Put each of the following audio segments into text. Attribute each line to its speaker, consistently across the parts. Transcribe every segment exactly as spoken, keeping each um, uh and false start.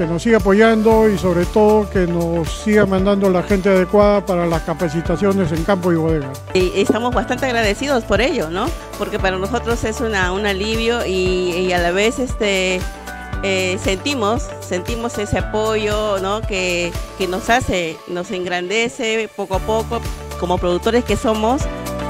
Speaker 1: que nos siga apoyando y sobre todo que nos siga mandando la gente adecuada para las capacitaciones en campo y bodega.
Speaker 2: Y estamos bastante agradecidos por ello, ¿no? Porque para nosotros es una, un alivio y, y a la vez este, eh, sentimos, sentimos ese apoyo, ¿no? que, que nos hace, nos engrandece poco a poco como productores que somos.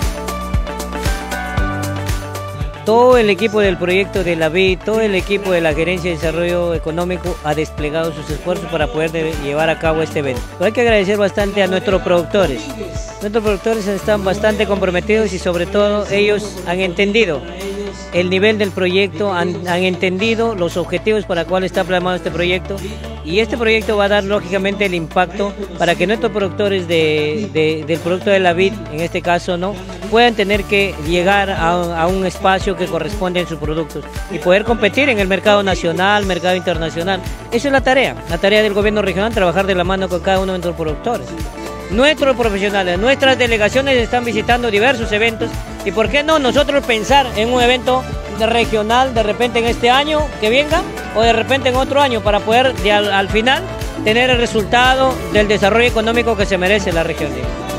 Speaker 3: Todo el equipo del proyecto de la vid, todo el equipo de la Gerencia de Desarrollo Económico ha desplegado sus esfuerzos para poder de, llevar a cabo este evento. Pero hay que agradecer bastante a nuestros productores. Nuestros productores están bastante comprometidos y sobre todo ellos han entendido el nivel del proyecto, han, han entendido los objetivos para los cuales está plasmado este proyecto y este proyecto va a dar lógicamente el impacto para que nuestros productores de, de, del producto de la vid, en este caso, no puedan tener que llegar a, a un espacio que corresponde en sus productos y poder competir en el mercado nacional, mercado internacional. Esa es la tarea, la tarea del gobierno regional, trabajar de la mano con cada uno de nuestros productores. Nuestros profesionales, nuestras delegaciones están visitando diversos eventos y por qué no nosotros pensar en un evento regional de repente en este año que venga o de repente en otro año para poder de al, al final tener el resultado del desarrollo económico que se merece la región.